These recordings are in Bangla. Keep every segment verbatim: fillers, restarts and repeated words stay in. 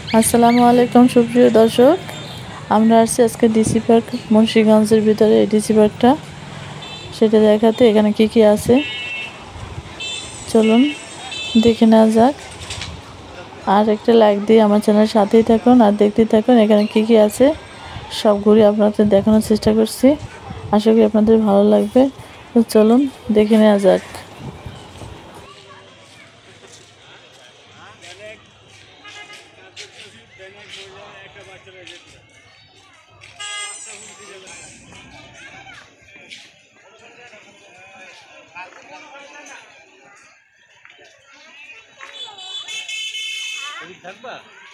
আসসালামু আলাইকুম সুপ্রিয় দর্শক, আমরা আসছি আজকে ডিসি পার্ক মুন্সিগঞ্জের ভিতরে। এই ডিসি পার্কটা সেটা দেখাতে এখানে কি কি আছে চলুন দেখে নেওয়া যাক। আর একটা লাইক দিয়ে আমার চ্যানেলের সাথেই থাকুন আর দেখতেই থাকুন এখানে কি কি আছে সব ঘুরে আপনাদের দেখানোর চেষ্টা করছি। আশা করি আপনাদের ভালো লাগবে। তো চলুন দেখে নেওয়া যাক। থাকবা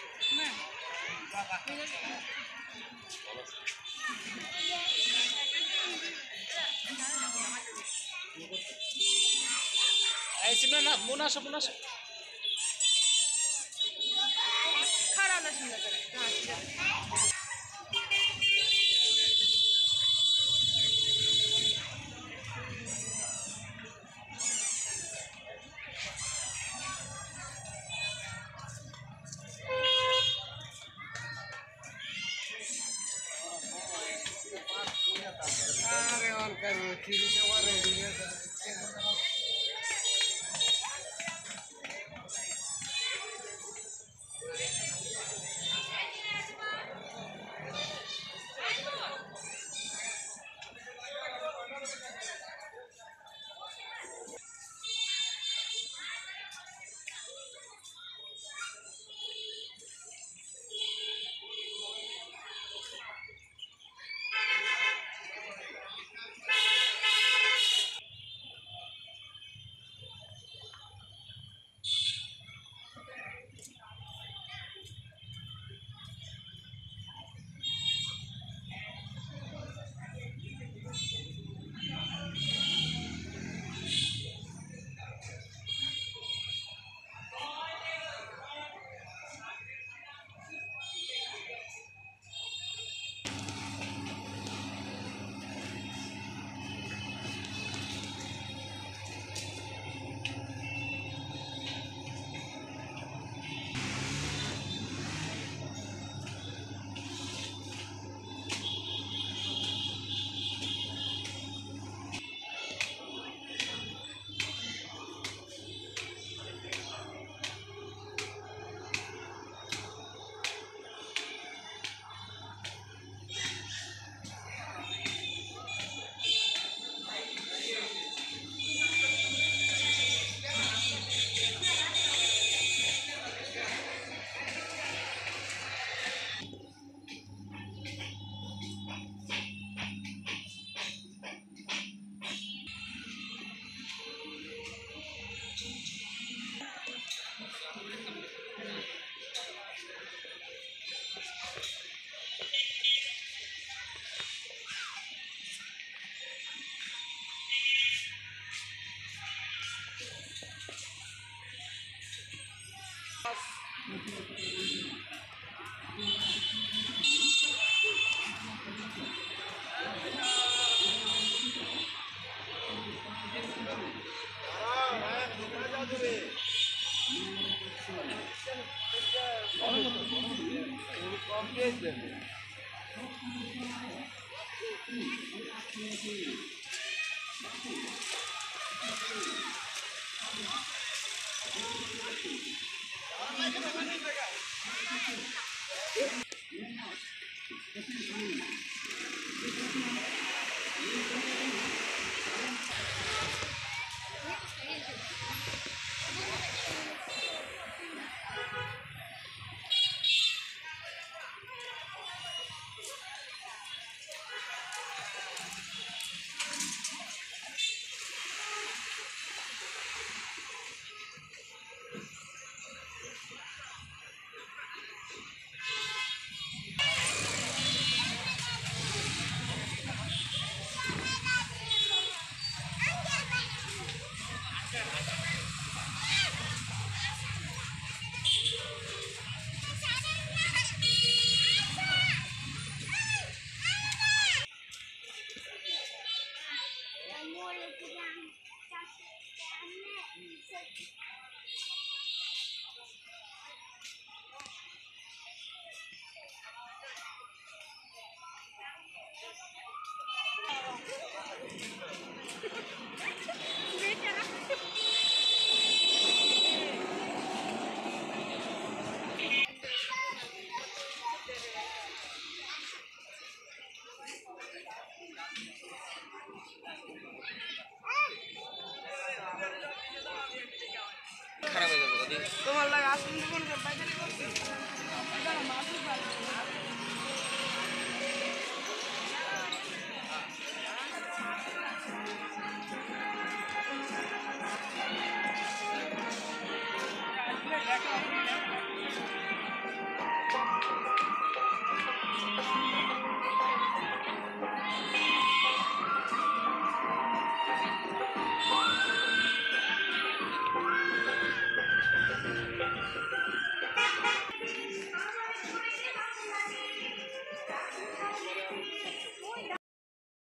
না মন আসো মন আসো খারাপ না সুন্দর করে আরে অন করো ঠিক আছে।